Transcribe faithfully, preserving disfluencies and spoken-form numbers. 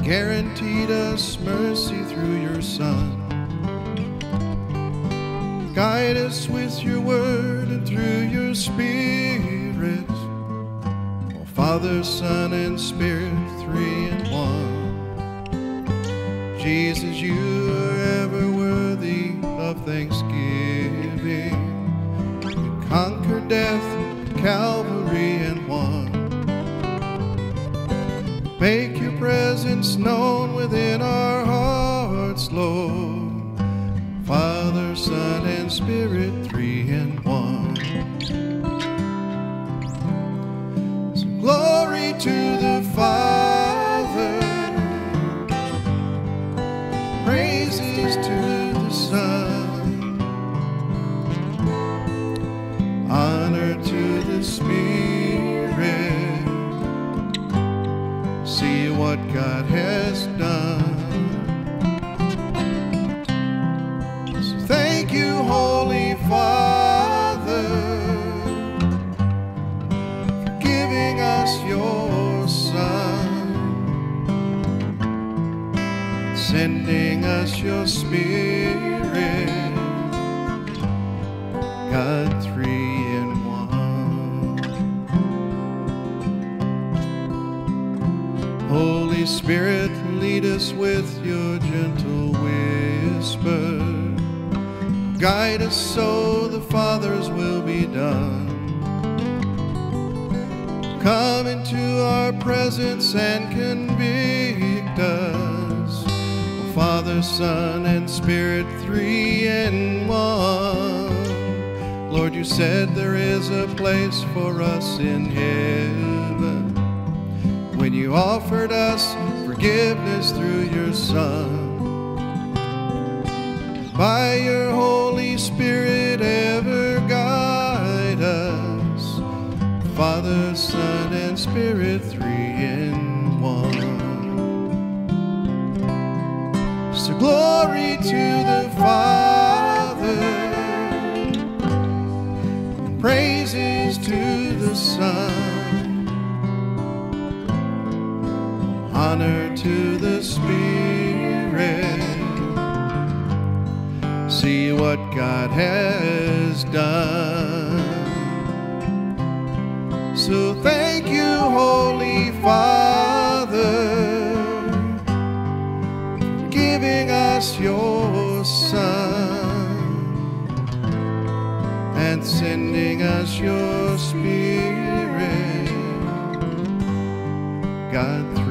guaranteed us mercy through your Son. Guide us with your word and through your Spirit. Oh, Father, Son, and Spirit, three in one. Jesus, you are ever worthy of thanksgiving. You conquered death at Calvary and won. Make your presence known within our hearts, Lord. Father, Son, and Spirit, three in one. So glory to the Father, praises to the Son, honor to the Spirit. See what God has done. So thank you, Holy Father, for giving us your Son, sending us your Spirit, God three in one. Holy Spirit, lead us with your gentle whisper. Guide us so the Father's will be done. Come into our presence and convict us. Oh, Father, Son, and Spirit, three in one. Lord, you said there is a place for us in heaven when you offered us forgiveness through your Son. By your Holy Spirit ever guide us, Father, Son, and Spirit, three in one. So glory to the Father, praises to the Son, honor to the Spirit. See what God has done. So thank you, Holy Father, for giving us your Son and sending us your Spirit, God.